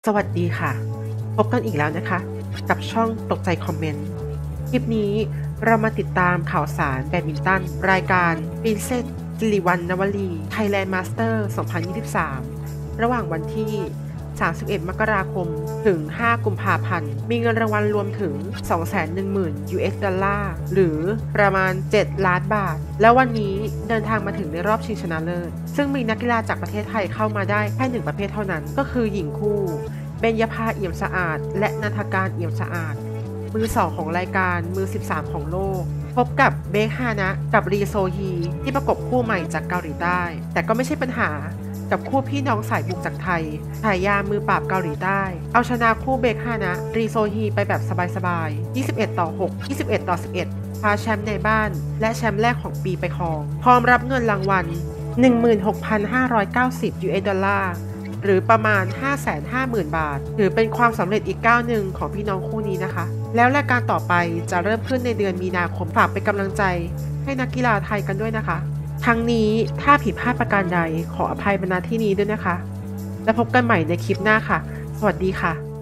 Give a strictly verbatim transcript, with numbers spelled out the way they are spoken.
สวัสดีค่ะพบกันอีกแล้วนะคะกับช่องตกใจคอมเมนต์คลิปนี้เรามาติดตามข่าวสารแบดมินตันรายการ Princess สิริวัลย์ นวลี Thailand Master สองพันยี่สิบสาม ระหว่างวันที่ สามสิบเอ็ด มกราคม ถึง ห้า กุมภาพันธ์ มีเงินรางวัลรวมถึง สองแสนหนึ่งหมื่น ยู เอส ดอลลาร์ หรือประมาณ เจ็ด ล้านบาท แล้ววันนี้เดินทางมาถึงในรอบชิงชนะเลิศ ซึ่งมีนักกีฬาจากประเทศไทยเข้ามาได้แค่หนึ่งประเภทเท่านั้น ก็คือหญิงคู่เบญญภา เอี่ยมสะอาด และณัฐการ เอี่ยมสะอาด มือสองของรายการ มือสิบสามของโลก พบกับเบคฮานะกับรีโซฮีที่ประกบคู่ใหม่จากเกาหลีใต้ แต่ก็ไม่ใช่ปัญหากับคู่พี่น้องสายบุกจากไทยฉายามือปราบเกาหลีใต้ เอาชนะคู่เบคฮานะรีโซฮีไปแบบสบายๆ ยี่สิบเอ็ด ต่อ หก ยี่สิบเอ็ด ต่อ สิบเอ็ด คว้าแชมป์ในบ้านและแชมป์แรกของปีไปครอง พร้อมรับเงินรางวัล หนึ่งหมื่นหกพันห้าร้อยเก้าสิบ ยู เอส ดอลลาร์ หรือประมาณ ห้าแสนห้าหมื่น บาท ถือเป็นความสำเร็จอีกก้าวหนึ่งของพี่น้องคู่นี้นะคะ แล้วรายการต่อไปจะเริ่มขึ้นในเดือนมีนาคมฝากเป็นกำลังใจให้นักกีฬาไทยกันด้วยนะคะ ทั้งนี้ถ้าผิดพลาดประการใดขออภัยมาณที่นี้ด้วยนะคะ แล้วพบกันใหม่ในคลิปหน้าค่ะ สวัสดีค่ะ